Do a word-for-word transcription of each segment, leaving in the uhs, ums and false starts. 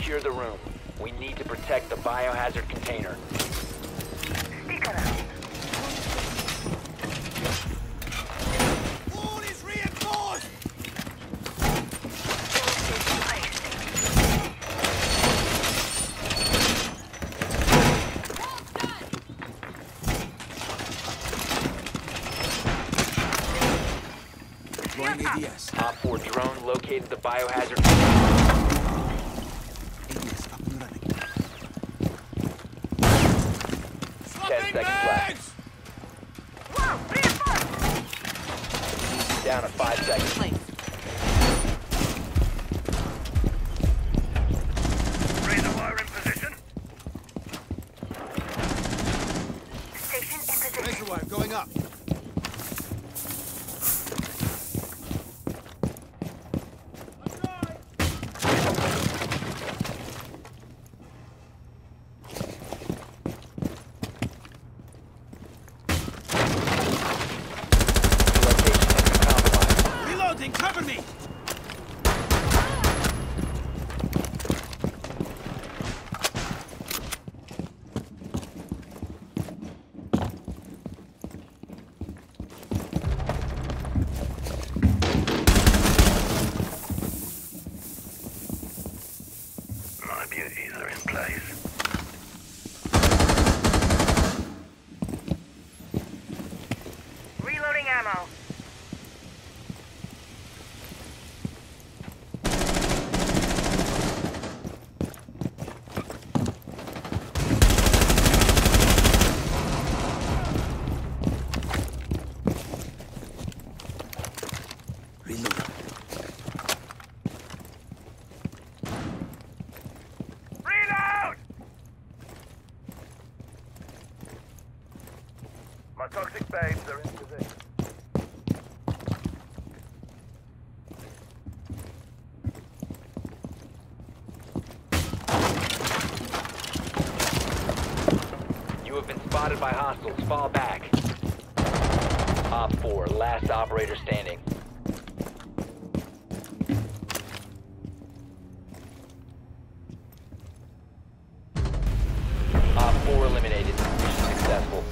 Secure the room. We need to protect the biohazard container. Wall is reinforced! Deploying A D S. Op four drone located the biohazard container. A D S up and running. Ten seconds left. Down to five seconds. Razor wire in position. Station in position. Razor wire going up. Reloading, cover me! My beauties are in place. Reloading ammo. Reload. Reload! My toxic babes are in position. You have been spotted by hostiles. Fall back. Op four, last operator standing. Op four eliminated. Mission successful.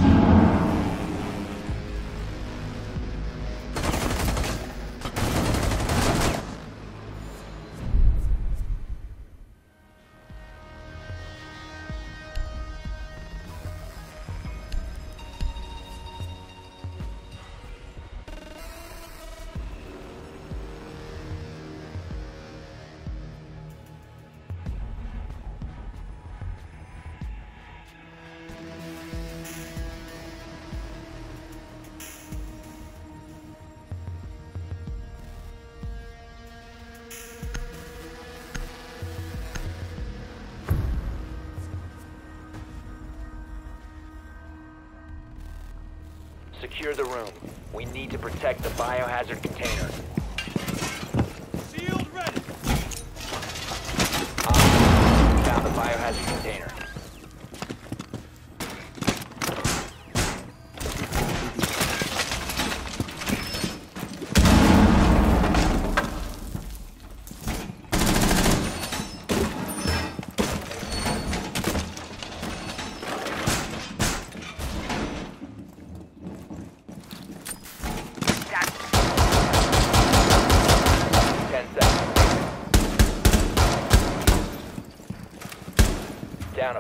Secure the room. We need to protect the biohazard container. Shield ready! Op four, found the biohazard container. Down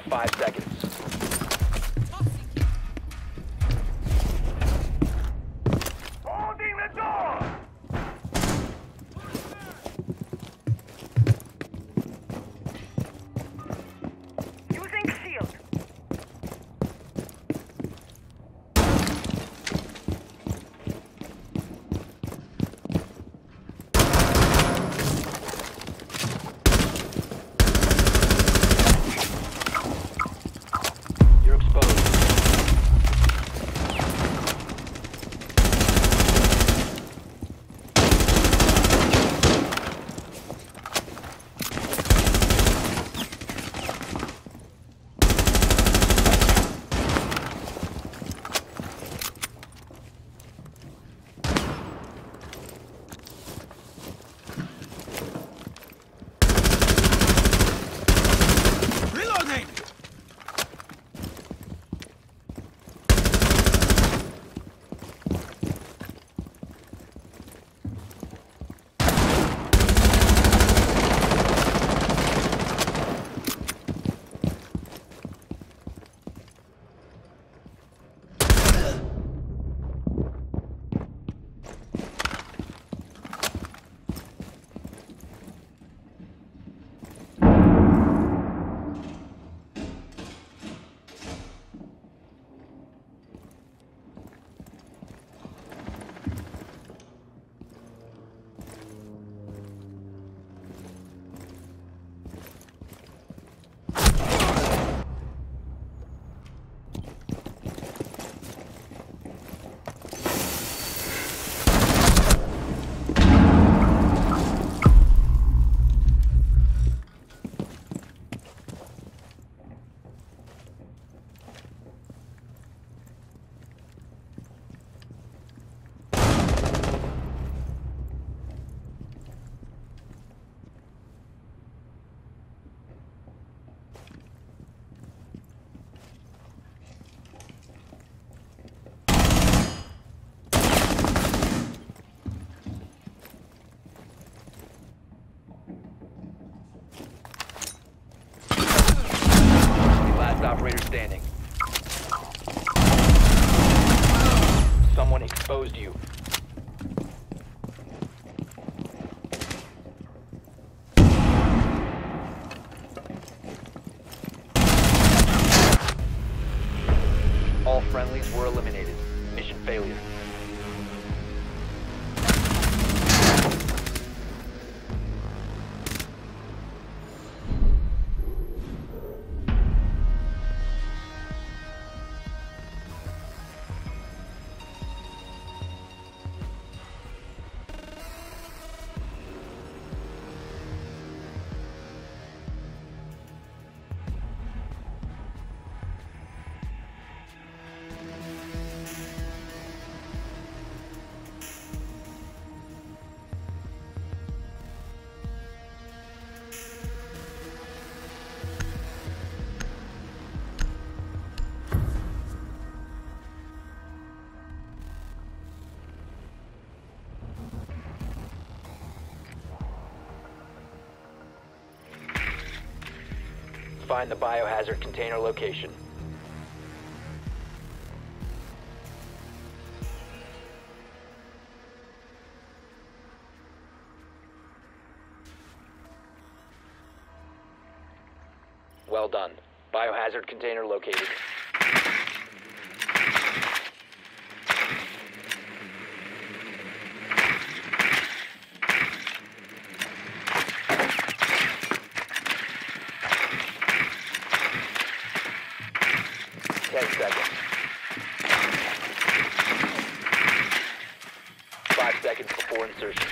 Find the biohazard container location. Well done. Biohazard container located. Ten seconds. Five seconds before insertion.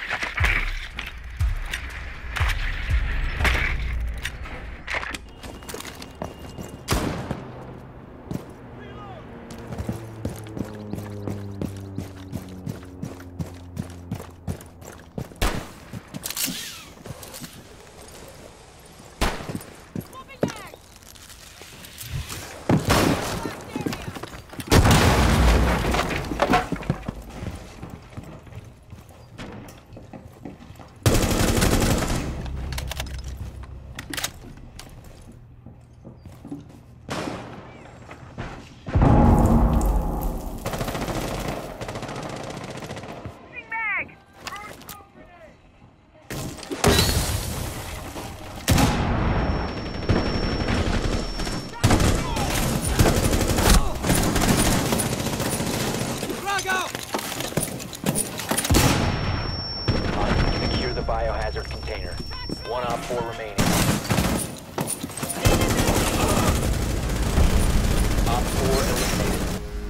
Secure the biohazard container. One op four remaining. Op four eliminated.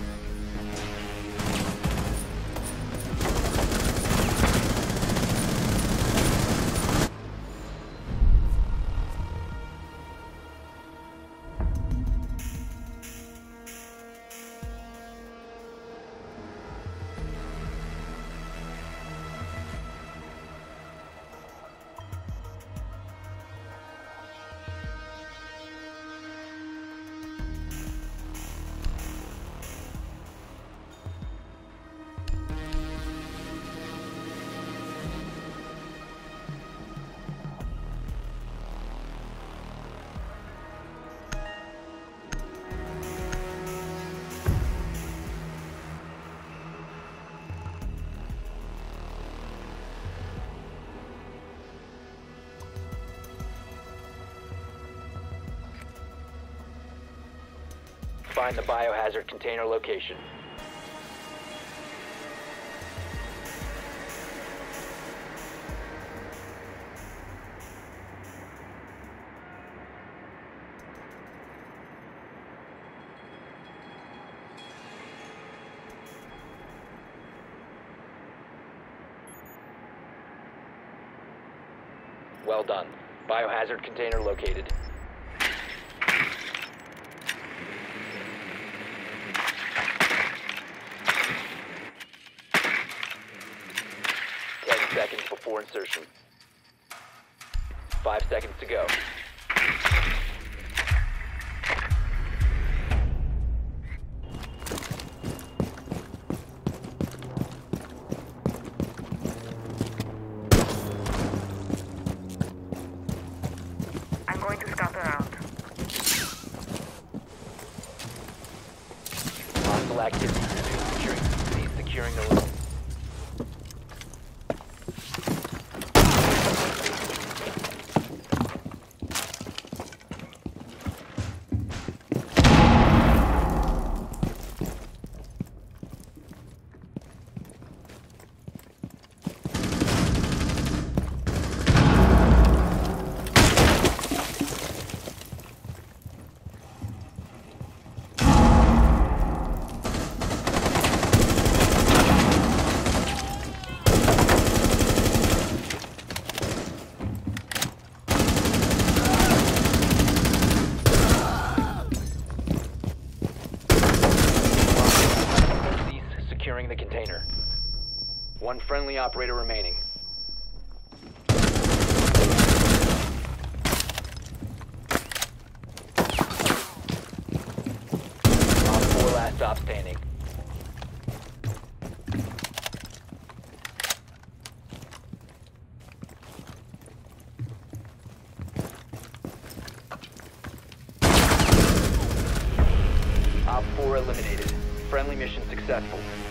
Find the biohazard container location. Well done. Biohazard container located. Ten seconds before insertion. Five seconds to go. I'm going to scout around. Hostile activity. Securing, cease securing the room. Securing the container. One friendly operator remaining. Op four last stop standing. four eliminated. Friendly mission successful.